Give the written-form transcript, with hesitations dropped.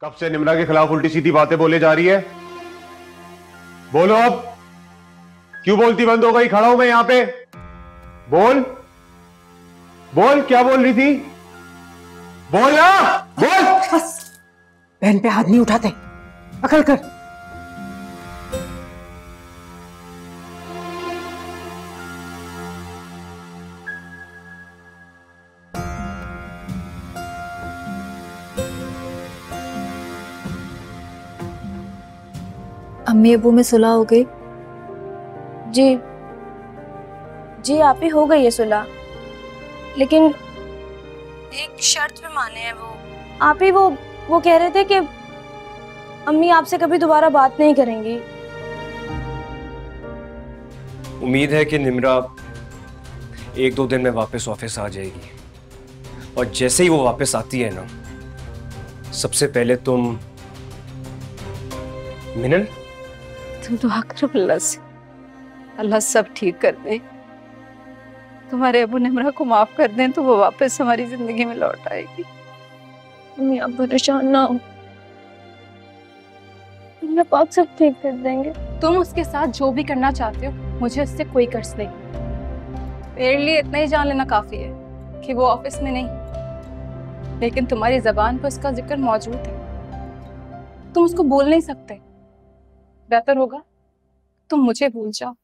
कब से निम्रा के खिलाफ उल्टी सीधी बातें बोले जा रही है? बोलो अब, क्यों बोलती बंद हो गई? खड़ा हूं मैं यहां पे। बोल बोल, क्या बोल रही थी? बोल ना, बोल। बस, बहन पे हाथ नहीं उठाते, अकल कर। अम्मी अबू में सुलह हो गई? जी जी आप ही हो गई है सुलह, लेकिन एक शर्त पे माने हैं वो। आप ही वो कह रहे थे कि अम्मी आपसे कभी दोबारा बात नहीं करेंगी। उम्मीद है कि निम्रा 1-2 दिन में वापस ऑफिस आ जाएगी, और जैसे ही वो वापस आती है ना, सबसे पहले तुम मिनल, तुम दुआ करो अल्लाह से, अल्लाह सब ठीक कर दे। तुम्हारे अबू निम्रा को माफ कर दें तो वो वापस हमारी जिंदगी में लौट आएगी। अम्मी आप परेशान ना हो, अल्लाह पाक सब ठीक कर देंगे। तुम उसके साथ जो भी करना चाहते हो, मुझे उससे कोई कर्ज नहीं। मेरे लिए इतना ही जान लेना काफी है कि वो ऑफिस में नहीं, लेकिन तुम्हारी जबान पर उसका जिक्र मौजूद है। तुम उसको बोल नहीं सकते। बेहतर होगा तुम मुझे भूल जाओ।